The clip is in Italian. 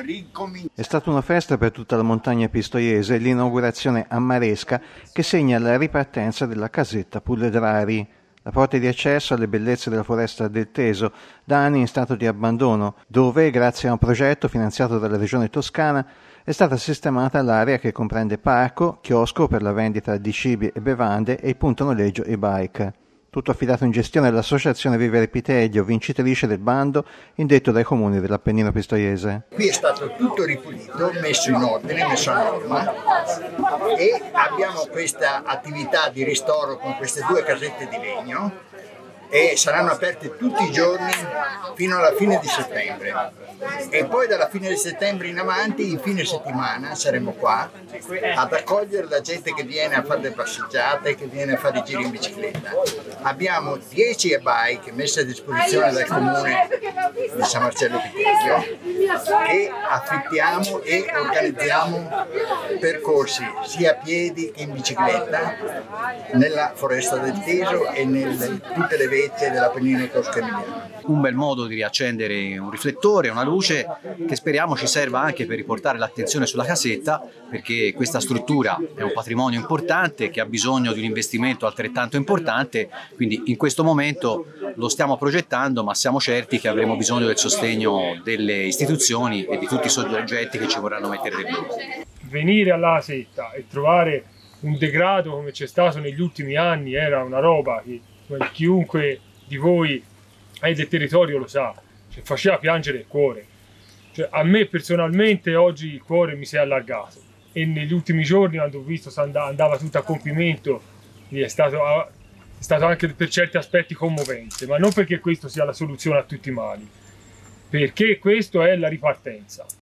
È stata una festa per tutta la montagna pistoiese, l'inaugurazione a Maresca che segna la ripartenza della casetta Puledrari, la porta di accesso alle bellezze della foresta del Teso, da anni in stato di abbandono, dove, grazie a un progetto finanziato dalla regione Toscana, è stata sistemata l'area che comprende parco, chiosco per la vendita di cibi e bevande e il punto noleggio e bike. Tutto affidato in gestione all'Associazione Vivere Piteglio, vincitrice del bando indetto dai comuni dell'Appennino pistoiese. Qui è stato tutto ripulito, messo in ordine, messo a norma e abbiamo questa attività di ristoro con queste 2 casette di legno e saranno aperte tutti i giorni fino alla fine di settembre. E poi dalla fine di settembre in avanti, in fine settimana, saremo qua ad accogliere la gente che viene a fare le passeggiate, che viene a fare i giri in bicicletta. Abbiamo 10 e-bike messe a disposizione dal comune di San Marcello Piteglio che affittiamo e organizziamo percorsi sia a piedi che in bicicletta nella foresta del Teso e in tutte le vette dell'Appennino tosco-emiliano. Un bel modo di riaccendere un riflettore, una luce che speriamo ci serva anche per riportare l'attenzione sulla casetta, perché questa struttura è un patrimonio importante che ha bisogno di un investimento altrettanto importante, quindi in questo momento lo stiamo progettando, ma siamo certi che avremo bisogno del sostegno delle istituzioni e di tutti i soggetti che ci vorranno mettere del loro. Venire alla casetta e trovare un degrado come c'è stato negli ultimi anni era una roba che chiunque di voi è del territorio lo sa, cioè, faceva piangere il cuore. Cioè, a me personalmente oggi il cuore mi si è allargato e negli ultimi giorni quando ho visto andava tutto a compimento è stato anche per certi aspetti commovente, ma non perché questo sia la soluzione a tutti i mali, perché questo è la ripartenza.